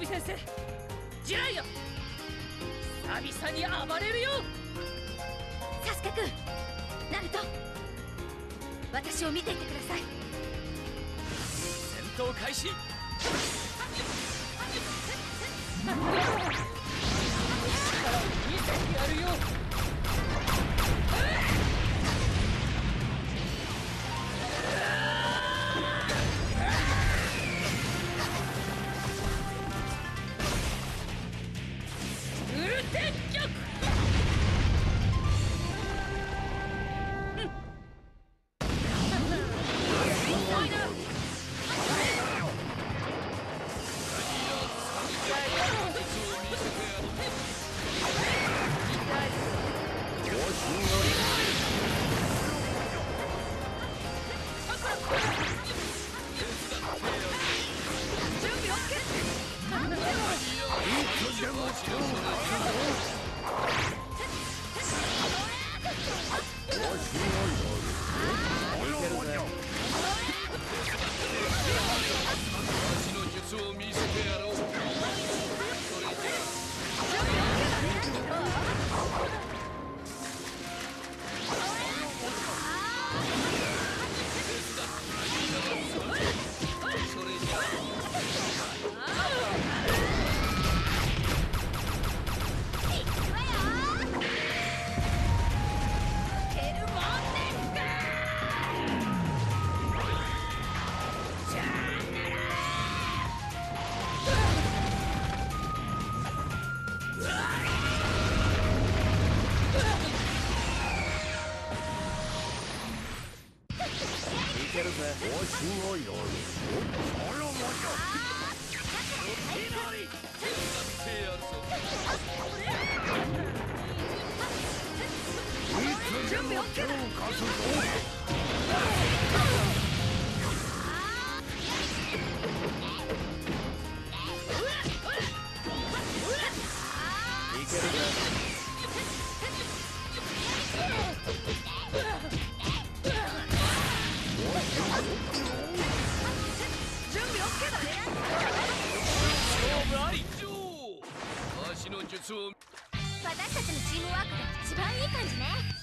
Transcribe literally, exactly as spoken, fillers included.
び先生、ジライア、久々に暴れるよ。 サスケくん、ナルト、私を見ていてください。 戦闘開始。力を見せてやるよ。ウルテン極。 私たちのチームワークが一番いい感じね。